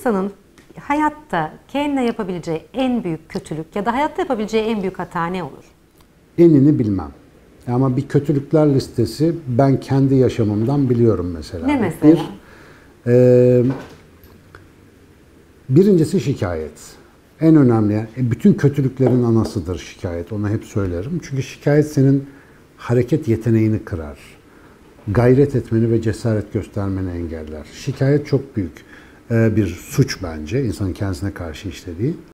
insanın hayatta kendine yapabileceği en büyük kötülük ya da hayatta yapabileceği en büyük hata ne olur? Enini bilmem. Ama bir kötülükler listesi ben kendi yaşamımdan biliyorum mesela. Ne mesela? Birincisi şikayet. En önemli, bütün kötülüklerin anasıdır şikayet. Onu hep söylerim. Çünkü şikayet senin hareket yeteneğini kırar. Gayret etmeni ve cesaret göstermeni engeller. Şikayet çok büyük bir suç bence, insanın kendisine karşı işlediği.